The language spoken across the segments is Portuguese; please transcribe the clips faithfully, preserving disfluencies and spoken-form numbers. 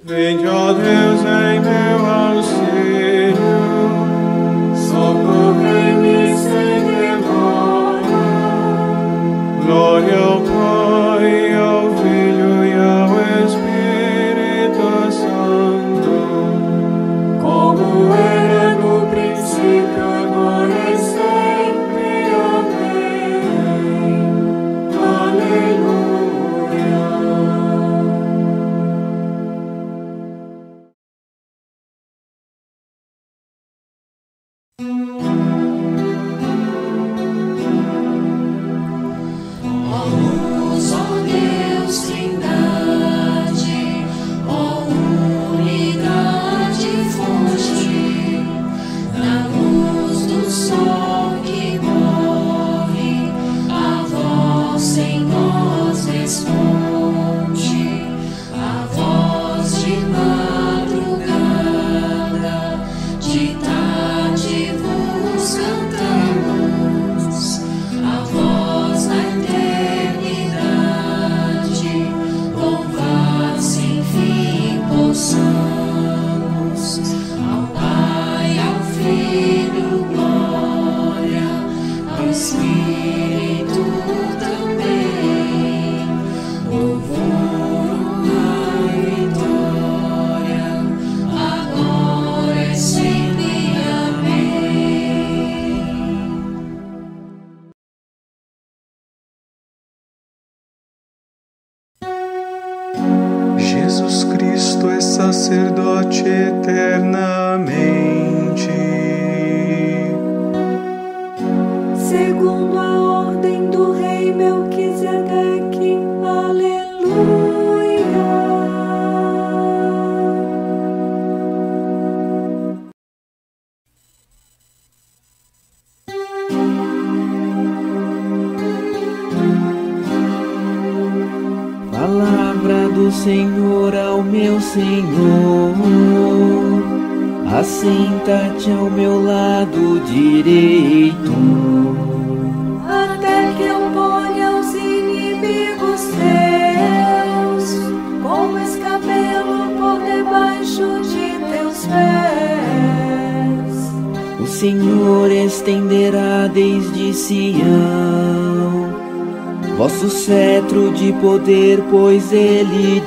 Vinde, ó Deus, em meu auxílio, socorrei-me sem demora. Glória ao Pai, ao Filho e ao Espírito Santo, como era no princípio, agora e sempre. Amém. Aleluia. Jesus Cristo é sacerdote eternamente, segundo a ordem do rei Melquisedeque. Aleluia. Palavra do Senhor ao meu Senhor, assenta-te ao meu lado direito, Até que eu ponha os inimigos teus como escabelo por debaixo de teus pés. o Senhor estenderá desde Sião vosso cetro de poder, pois ele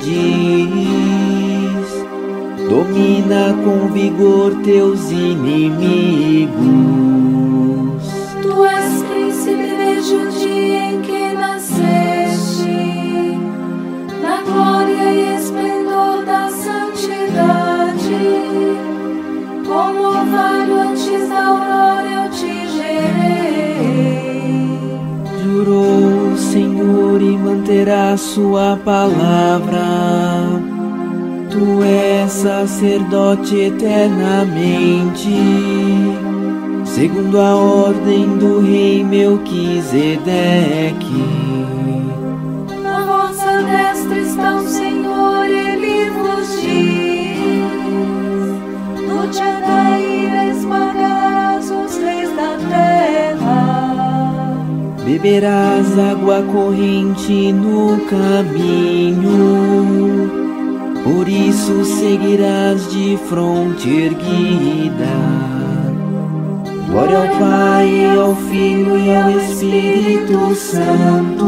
diz: domina com vigor teus inimigos. Tu és príncipe desde o dia em que nasceste, na glória e esplendor da santidade. Como orvalho antes da aurora eu te gerei. Jurou o Senhor e manterá sua palavra. Tu és sacerdote eternamente, segundo a ordem do rei Melquisedeque. Na vossa destra está o Senhor, ele vos diz: no dia da ira esmagarás os reis da terra. Beberás água corrente no caminho, por isso seguirás de fronte erguida. Glória ao Pai, ao Filho e ao Espírito Santo,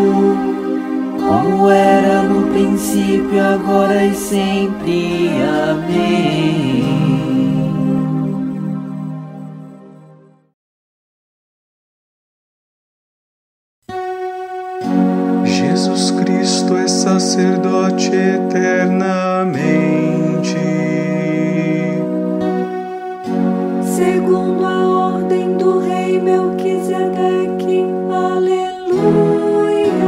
como era no princípio, agora e sempre. Amém. Jesus Cristo é sacerdote eternamente, Segundo a ordem do rei Melquisedeque. Aleluia.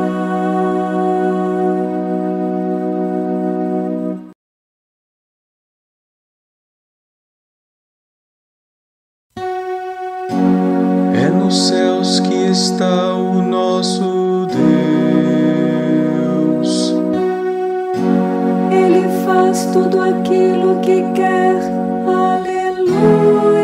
é nos céus que está o nosso Deus. Ele faz tudo aquilo que quer. Aleluia.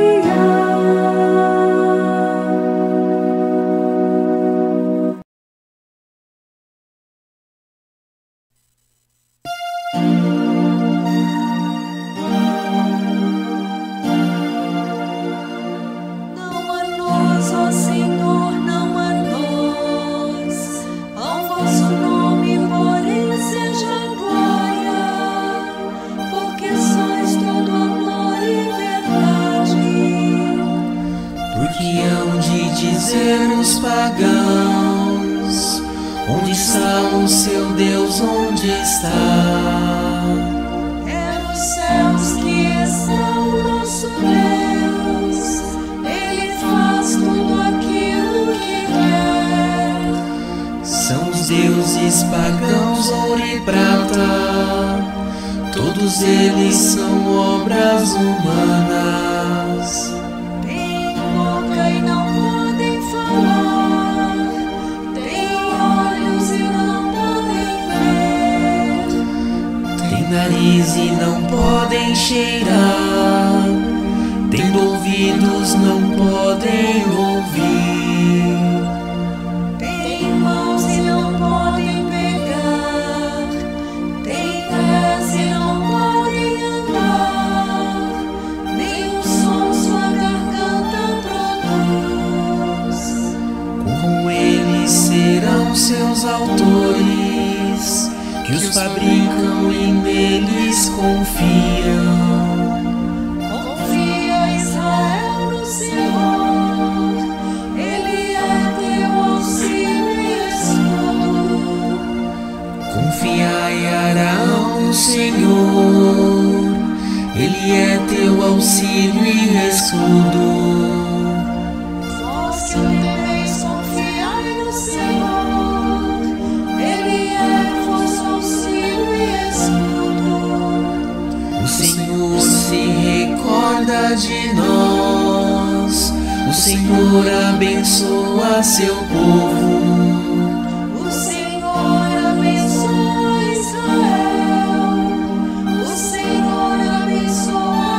Deus onde está? É nos céus que está o nosso Deus. Ele faz tudo aquilo que quer. São os deuses pagãos, ouro e prata, todos eles são obras humanas. Tem boca e não podem falar, tem olhos e não podem ver, Tem nariz e não podem cheirar, tem ouvidos, não podem ouvir. tem mãos e não podem pegar, tem pés e não podem andar, nenhum som sua garganta produz. Com eles serão seus autores, que os fabricam e neles confiam. Confia, Israel, no Senhor, Ele é teu auxílio e escudo. Confiai, Araão, no Senhor, Ele é teu auxílio e escudo. Vós que o temeis, confiai no Senhor, Ele é vosso auxílio e escudo. O Senhor se recorda de nós, o Senhor abençoa seu povo. O Senhor abençoa Israel, o Senhor abençoa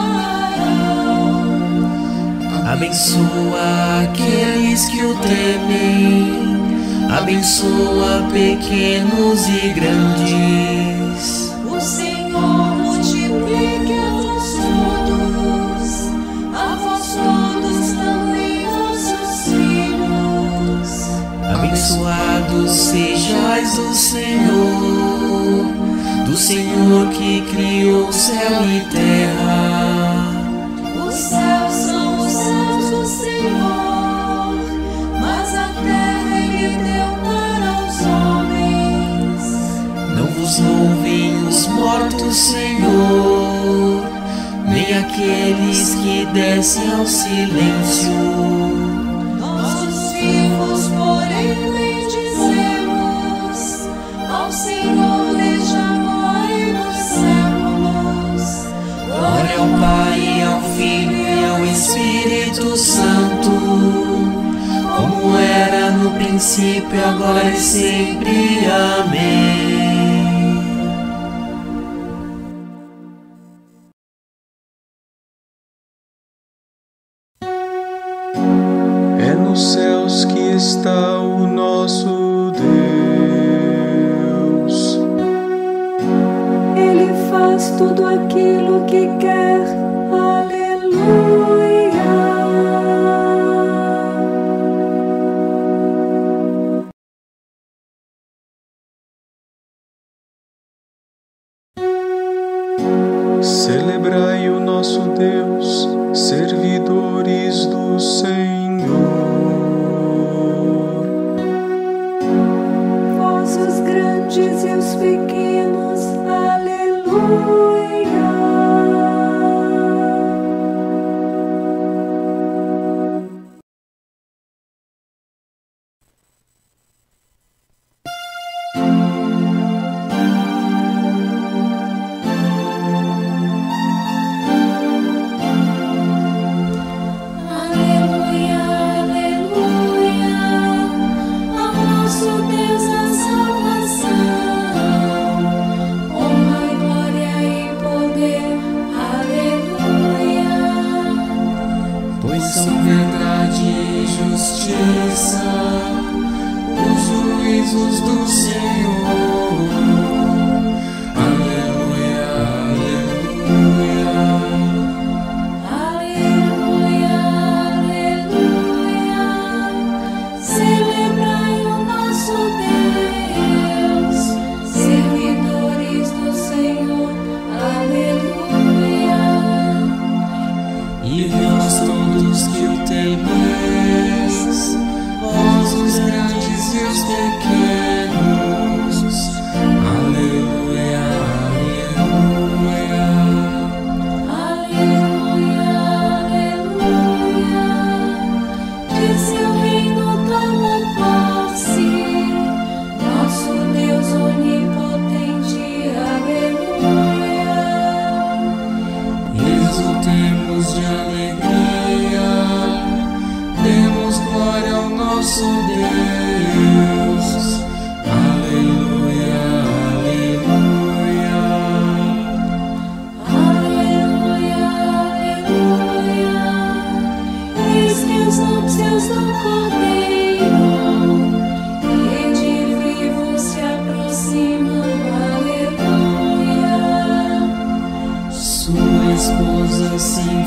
Arão. Abençoa aqueles que o temem, abençoa pequenos e grandes. O Senhor multiplique a vós todos, a vós todos também vossos filhos. Abençoados sejais do Senhor, do Senhor que criou céu e terra. Os céus são os céus do Senhor, mas a terra Ele deu para os homens. Não vos louvem os mortos, Senhor, nem aqueles que descem ao silêncio. Nós os vivos, porém, bendizemos ao Senhor desde agora e nos séculos. Glória ao Pai, ao Filho e ao Espírito Santo, como era no princípio, agora e sempre. Amém. É nos céus que está o nosso Deus. Ele faz tudo aquilo que quer. Aleluia. Celebrai o nosso Deus, servidores do Senhor. Vós os grandes e os pequenos. Aleluia. Aleluia, aleluia.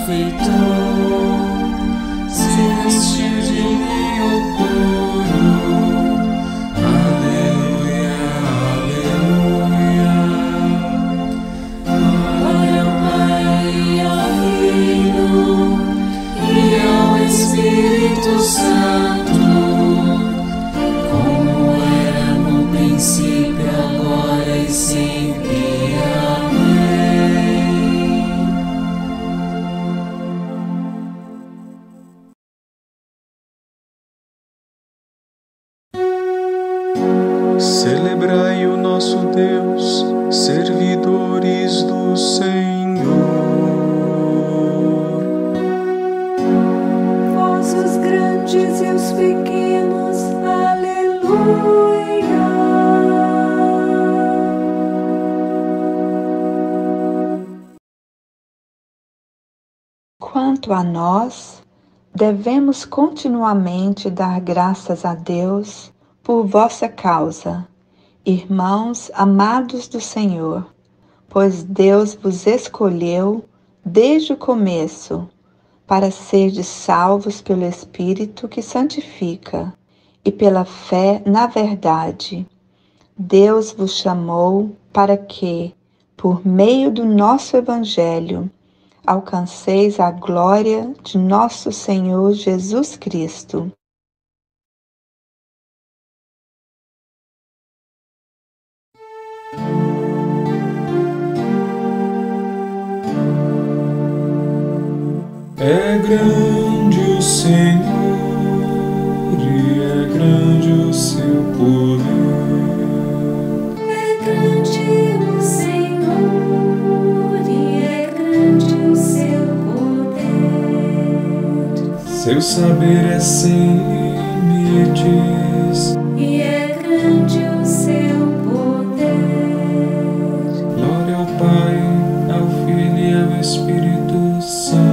enfeitou, se vestiu de linho puro. Aleluia, aleluia. Glória ao Pai e ao Filho e ao Espírito Santo, como era no princípio, agora e sempre. Celebrai o nosso Deus, servidores do Senhor. Vós os grandes e os pequenos, aleluia. Quanto a nós, devemos continuamente dar graças a Deus por vossa causa, irmãos amados do Senhor, pois Deus vos escolheu desde o começo para serdes salvos pelo Espírito que santifica e pela fé na verdade. Deus vos chamou para que, por meio do nosso Evangelho, alcanceis a glória de nosso Senhor Jesus Cristo. É grande o Senhor e é grande o seu poder. É grande o Senhor e é grande o seu poder. Seu saber é sem limites. E é grande o seu poder. Glória ao Pai, ao Filho e ao Espírito Santo.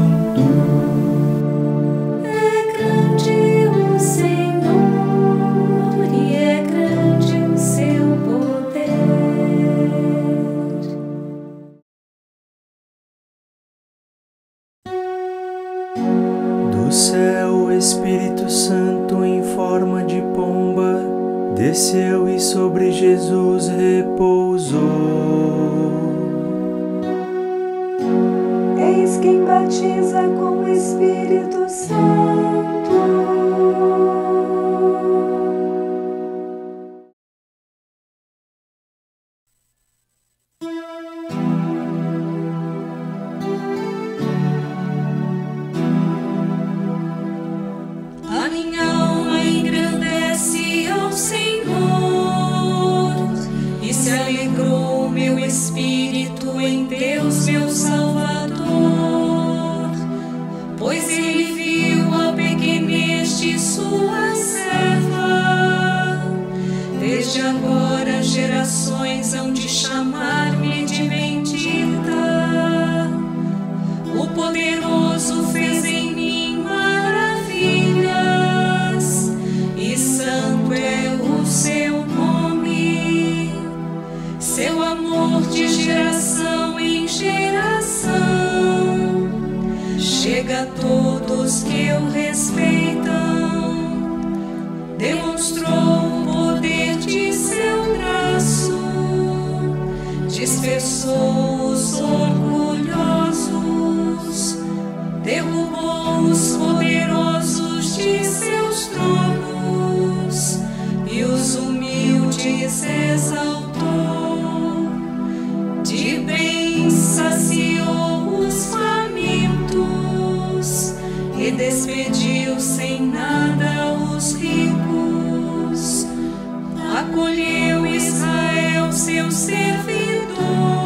Do céu, o Espírito Santo em forma de pomba desceu e sobre Jesus repousou. Eis quem batiza com o Espírito Santo. A minha alma engrandece ao Senhor, e se alegrou meu espírito em Deus, meu Salvador, pois Ele viu a pequenez de sua serva. Desde agora gerações hão de chamar-me de bendita. O poderoso fez em mim maravilhas, e santo é o seu nome. Seu amor de geração em geração chega a todos que o respeitam. Demonstrou o poder de seu braço, dispersou os orgulhosos, derrubou os poderosos de seus tronos e os humildes exaltou. De bens saciou os famintos e despediu sem nada os ricos. Acolheu Israel, seu servidor,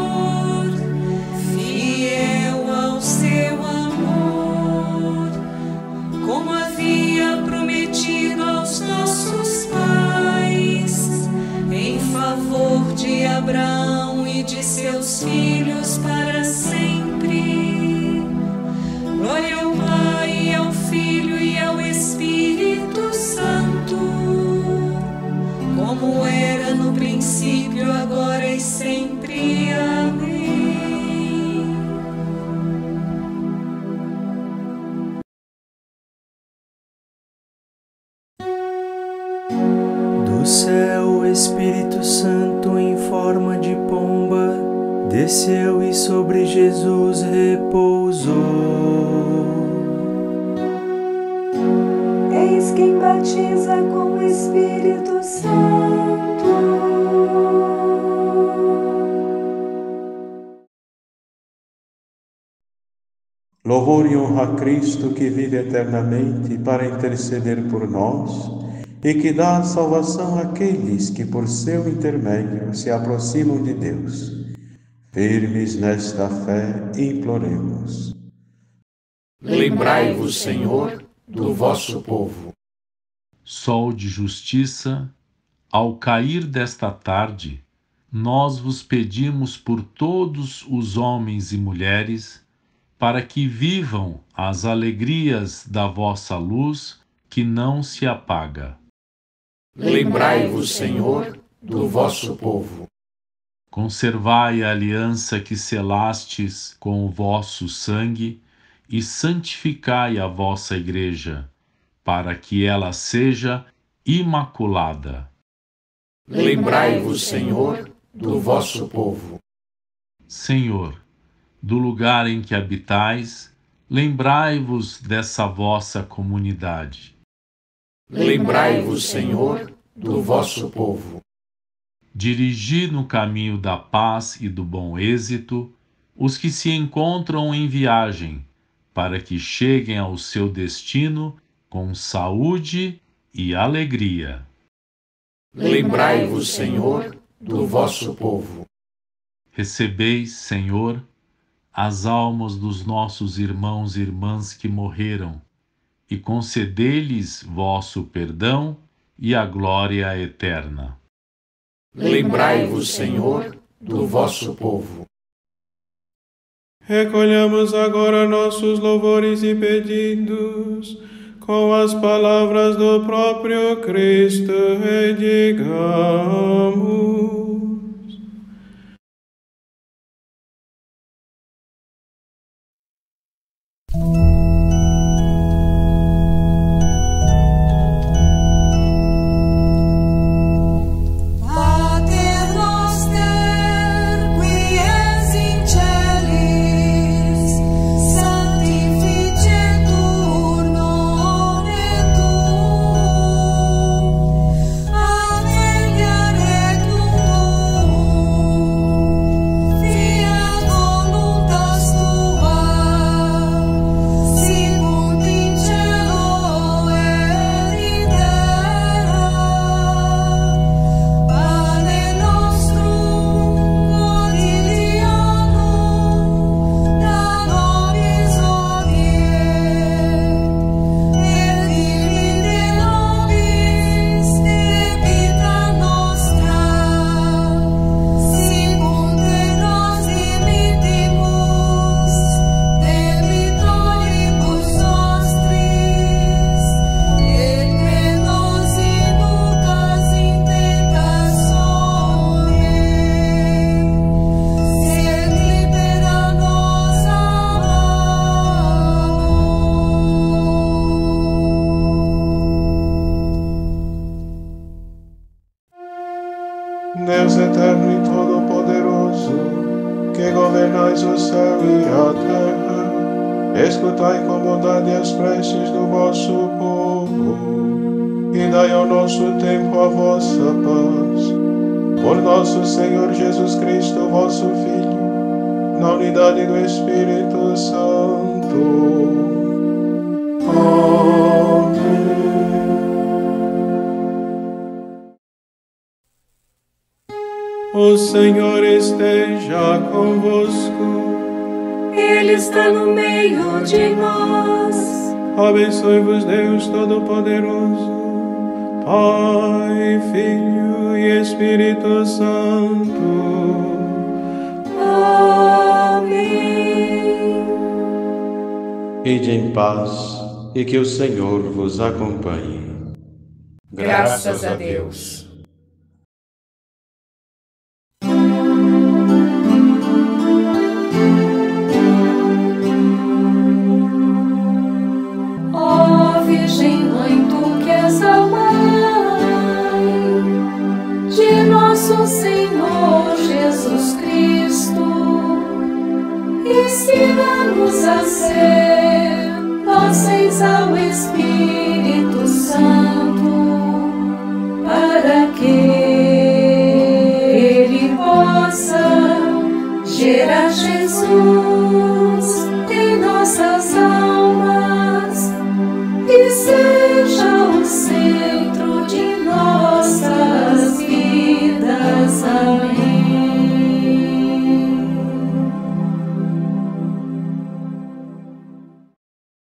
fiel ao seu amor, como havia prometido aos nossos pais, em favor de Abraão e de seus filhos para sempre. Glória ao Pai, ao Filho e ao Espírito Santo, como era no princípio, agora e sempre. Amém. Espírito Santo em forma de pomba desceu e sobre Jesus repousou. Eis quem batiza com o Espírito Santo. Louvor e honra a Cristo, que vive eternamente para interceder por nós e que dá salvação àqueles que por seu intermédio se aproximam de Deus. Firmes nesta fé, imploremos. Lembrai-vos, Senhor, do vosso povo. Sol de justiça, ao cair desta tarde, nós vos pedimos por todos os homens e mulheres, para que vivam as alegrias da vossa luz, que não se apaga. Lembrai-vos, Senhor, do vosso povo. Conservai a aliança que selastes com o vosso sangue e santificai a vossa Igreja, para que ela seja imaculada. Lembrai-vos, Senhor, do vosso povo. Senhor, do lugar em que habitais, lembrai-vos dessa vossa comunidade. Lembrai-vos, Senhor, do vosso povo. Dirigi no caminho da paz e do bom êxito os que se encontram em viagem, para que cheguem ao seu destino com saúde e alegria. Lembrai-vos, Senhor, do vosso povo. Recebeis, Senhor, as almas dos nossos irmãos e irmãs que morreram, e concedei-lhes vosso perdão e a glória eterna. Lembrai-vos, Senhor, do vosso povo. Recolhamos agora nossos louvores e pedidos com as palavras do próprio Cristo e digamos: Pater noster, qui es in celis, sanctificetur nomen tuum, adveniat regnum tuum, fiat voluntas tua, sicut in cielo et in terra. Pane nostrum quotidianum da nobis hodie, et dimite nobis debita nostra, sicut et nos dimittimus debitoribus nostris, et ne nos inducas in tentationem, sed libera nos a Deus eterno e todo-poderoso, que governais o céu e a terra, escutai com bondade as preces do vosso povo e dai ao nosso tempo a vossa paz. Por nosso Senhor Jesus Cristo, vosso Filho, na unidade do Espírito Santo. Amém. O Senhor esteja convosco. Ele está no meio de nós. Abençoe-vos Deus Todo-Poderoso, Pai, Filho e Espírito Santo. Amém. Ide em paz e que o Senhor vos acompanhe. Graças a Deus. Ó Virgem Mãe, tu que és a Mãe de a ser dóceis ao Espírito Santo, para que Ele possa gerar Jesus em nossas almas.